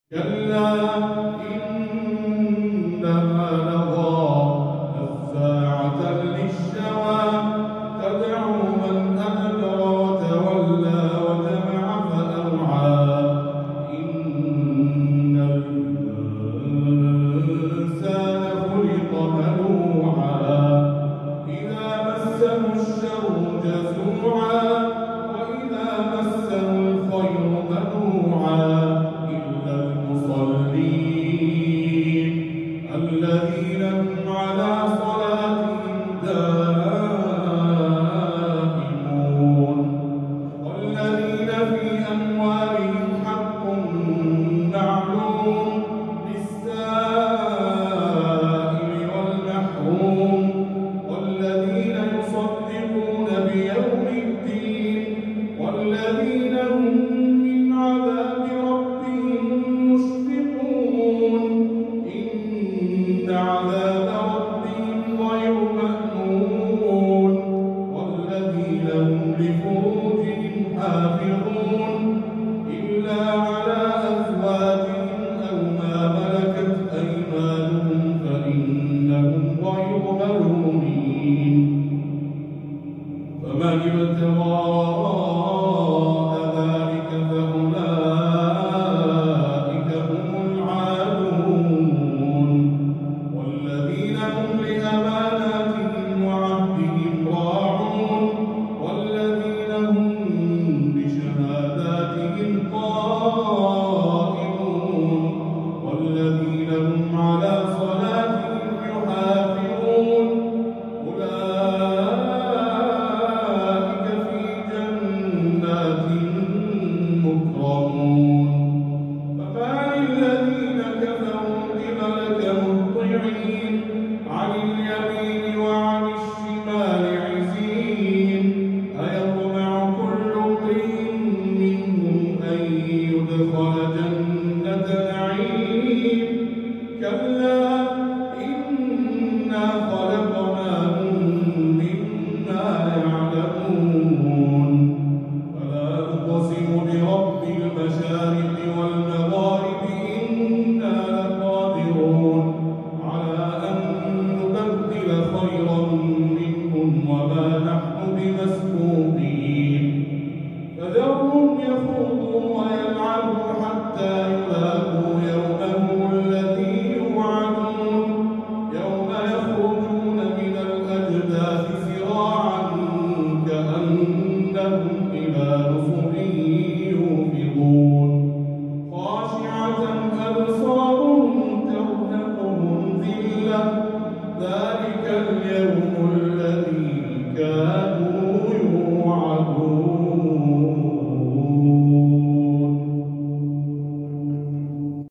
كلا إنها لظى نزاعة للشوى تدعو من أدبر وتولى وجمع فأوعى إن الإنسان خلق هلوعا إذا مسه الشر جزوعا وإذا مسه الخير منوعا الذين هم على صلاتهم دائمون والذين في أموالهم حق معلوم للسائل والمحروم والذين يصدقون بيوم الدين والذين هم من عذاب ربهم مشفقون إن عذاب ربهم غير مأمون والذين هم لفروجهم حافظون إلا على أزواجهم أو ما ملكت أيمانهم فإنهم غير ملومين فمن ابتغى ذلك فأولئك هم العادون والذين هم لأماناتهم وعهدهم راعون والذين هم بشهاداتهم قائمون والذين هم على صلاتهم يحافظون أولئك في جنات مكرمون فما للذين كفروا قبلك مهطعين عن اليمين وعن الشمال عزين أيطمع كل امرئ منهم أن يدخل جنة نعيم كلا إنا خلقناهم مما يعلمون فلا أقسم برب المشارق والمغارب إنا لقادرون على أن نبدل خيرا منهم وما نحن بمسبوقين فذرهم يخوضوا ويلعبوا حتى يلاقوا يومهم الذي يوعدون يوم يخرجون من الأجداث سراعا كأنهم إلى نصب يوفضون خاشعة أبصارهم ترهقهم ذلة ذلك اليوم